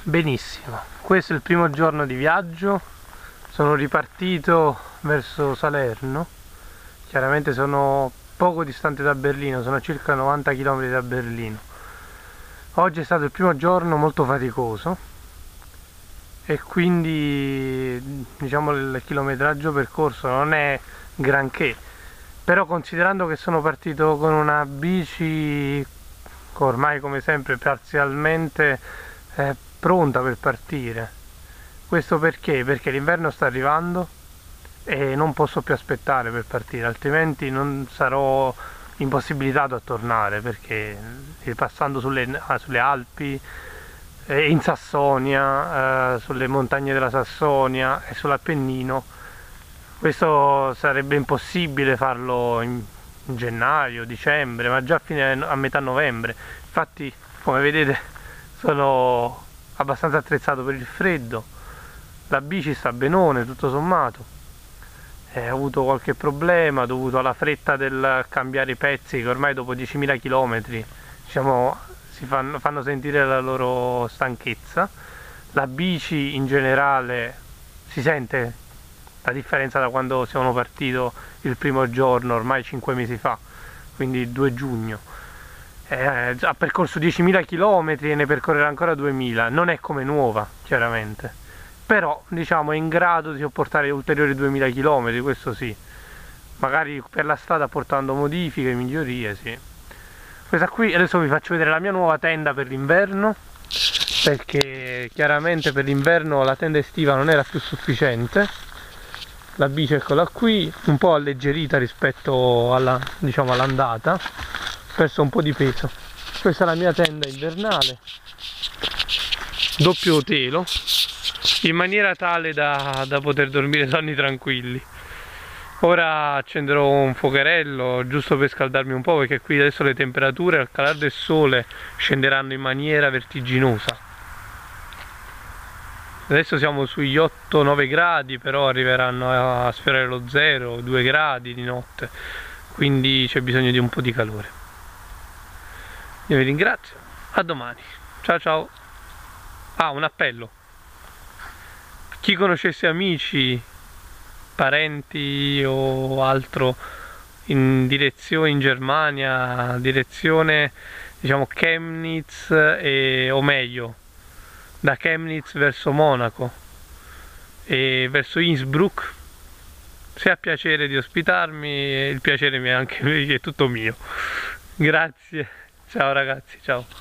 Benissimo, questo è il primo giorno di viaggio, sono ripartito verso Salerno, chiaramente sono poco distante da Berlino, sono a circa 90 km da Berlino. Oggi è stato il primo giorno molto faticoso e quindi diciamo il chilometraggio percorso non è granché, però considerando che sono partito con una bici ormai come sempre parzialmente pronta per partire. Questo perché? Perché l'inverno sta arrivando e non posso più aspettare per partire, altrimenti non sarò impossibilitato a tornare, perché passando sulle Alpi, in Sassonia, sulle montagne della Sassonia e sull'Appennino, questo sarebbe impossibile farlo in gennaio, dicembre, ma già a metà novembre. Infatti, come vedete, sono abbastanza attrezzato per il freddo, la bici sta benone tutto sommato, ho avuto qualche problema dovuto alla fretta del cambiare i pezzi, che ormai dopo 10.000 km diciamo, fanno sentire la loro stanchezza. La bici in generale si sente la differenza da quando siamo partito il primo giorno, ormai 5 mesi fa, quindi il 2 giugno. Ha percorso 10.000 km e ne percorrerà ancora 2.000, non è come nuova chiaramente, però diciamo è in grado di sopportare ulteriori 2.000 km, questo sì, magari per la strada portando modifiche, migliorie, sì. Questa qui, adesso vi faccio vedere la mia nuova tenda per l'inverno, perché chiaramente per l'inverno la tenda estiva non era più sufficiente. La bici eccola qui, un po' alleggerita rispetto alla, diciamo, all'andata, ho perso un po' di peso. Questa è la mia tenda invernale, doppio telo, in maniera tale da poter dormire sonni tranquilli. Ora accenderò un fuocherello giusto per scaldarmi un po', perché qui adesso le temperature al calare del sole scenderanno in maniera vertiginosa. Adesso siamo sugli 8-9 gradi, però arriveranno a sfiorare lo 0, 2 gradi di notte, quindi c'è bisogno di un po' di calore. Io vi ringrazio, a domani, ciao ciao. Ah, un appello: chi conoscesse amici, parenti o altro in direzione in Germania, direzione diciamo Chemnitz, o meglio da Chemnitz verso Monaco e verso Innsbruck, se ha piacere di ospitarmi, il piacere è anche è tutto mio. Grazie, ciao ragazzi, ciao.